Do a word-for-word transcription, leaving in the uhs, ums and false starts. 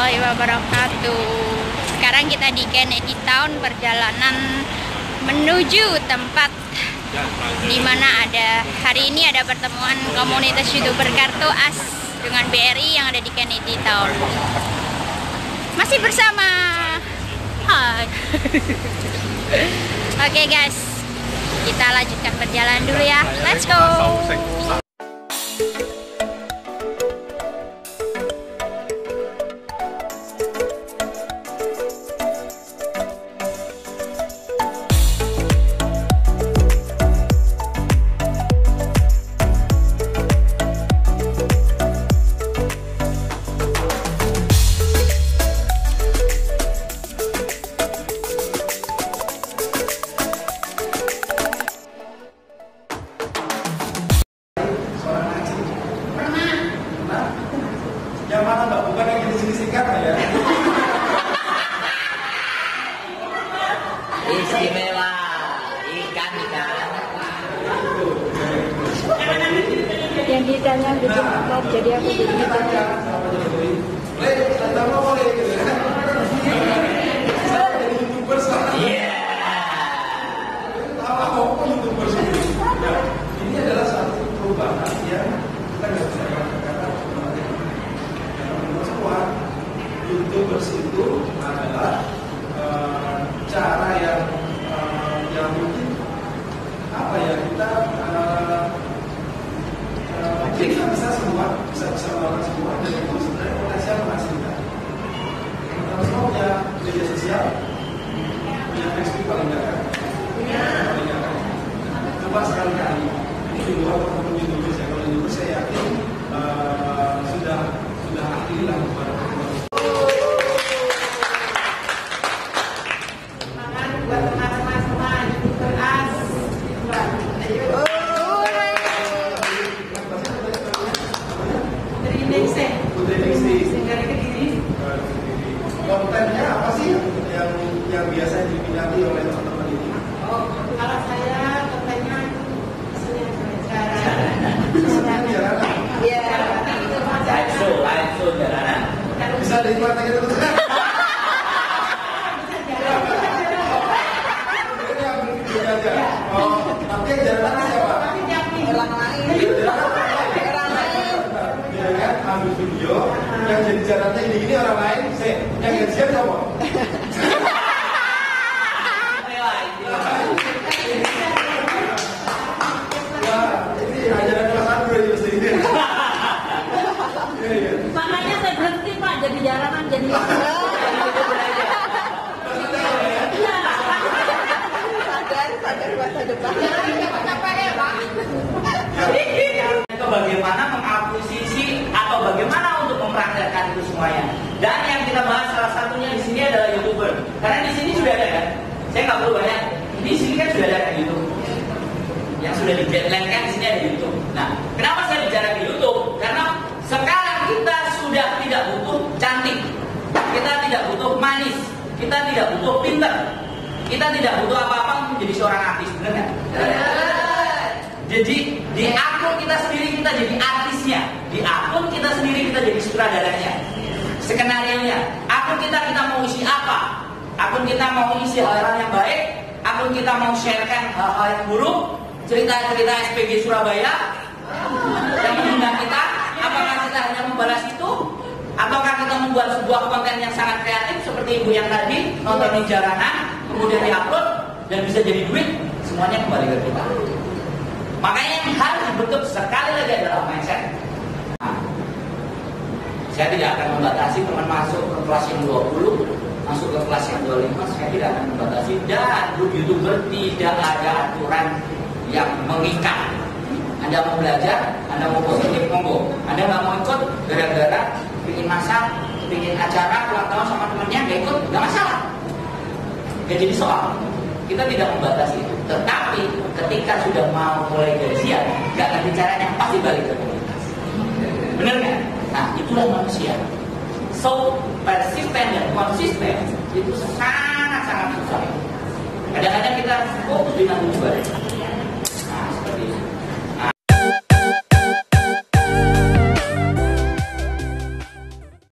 warahmatullahi wabarakatuh. Sekarang kita di Kennedy Town, perjalanan menuju tempat di mana ada hari ini ada pertemuan komunitas YouTuber Kartu As dengan B R I yang ada di Kennedy Town. Masih bersama. Hai. Oke okay guys, kita lanjutkan perjalanan dulu ya. Let's go. Yang mana mbak, bukan yang jenis singkat ya? Istimewa ikan ikan. Yang ditanya gitu, nah, jadi aku jadi ditanya. Boleh, pertama boleh gitu ya? Saya jadi YouTuber sekarang. Iya. Tahu apa YouTuber sendiri? Nah, ini adalah satu perubahan yang kita nggak bisa katakan. YouTubers itu adalah uh, cara yang uh, yang mungkin apa ya kita uh, uh, kita bisa semua bisa bisa melakukan semua dan itu sebenarnya potensial menghasilkan. Pertama semua punya media sosial, punya Facebook paling nggak kan? Paling nggak kan? Coba sekali-kali ini di luar teman-teman YouTubers ya, kalau YouTubers saya yakin uh, sudah sudah ahli lah kepada kontennya apa sih yang yang biasa diminati oleh teman-teman ini? Oh, kalau saya kontennya Sebenarnya jalanan. Iya. Live show, live show jalanan. Bisa dinikmati gitu tuh. Ini yang video aja. Oh, tapi yang jalanan siapa? Orang lain. Orang lain. Ya kan, ambil video yang jadi jalannya ini ini orang lain, saya yang gajian siapa? Ini ajaran kelas satu ya mesti ini. Makanya saya berhenti Pak jadi jalanan jadi. Sadar, sadar masa depan. Jangan capek ya Pak. Itu bagaimana mengakuisisi atau bagaimana untuk mempraktekkan itu semuanya. Dan yang kita bahas salah satunya di sini adalah YouTuber. Karena di sini sudah ada kan. Saya nggak perlu banyak. Di sini kan sudah ada kan YouTube. Yang sudah di guideline kan di sini ada YouTube. Nah, kenapa saya bicara di YouTube? Karena sekarang kita sudah tidak butuh cantik, kita tidak butuh manis, kita tidak butuh pinter, kita tidak butuh apa-apa menjadi seorang artis, benar nggak? Jadi di akun kita sendiri kita jadi artisnya, di akun kita sendiri kita jadi sutradaranya, skenario-nya. Akun kita kita mau isi apa? Akun kita mau isi hal-hal yang baik, akun kita mau sharekan hal-hal yang buruk, cerita-cerita S P G Surabaya yang mengundang kita. Apakah kita hanya membalas itu, ataukah kita membuat sebuah konten yang sangat kreatif seperti ibu yang tadi nonton di jalanan, kemudian diupload dan bisa jadi duit? Semuanya kembali ke kita. Makanya yang harus dibentuk sekali lagi adalah mindset. Nah, saya tidak akan membatasi teman masuk ke kelas yang dua puluh, masuk ke kelas yang dua puluh lima, saya tidak akan membatasi. Dan grup YouTuber tidak ada aturan yang mengikat. Anda mau belajar, Anda mau positif, monggo. Anda nggak mau ikut gara-gara bikin masak, bikin acara ulang tahun sama temennya, nggak ikut, nggak masalah. Gak jadi soal. Kita tidak membatasi itu. Tetapi ketika sudah mau mulai gajian, nggak ngerti caranya, pasti balik ke komunitas. Bener nggak? Nah, itulah manusia. So, persisten dan konsisten itu sangat-sangat susah. Kadang-kadang kita fokus dengan tujuan.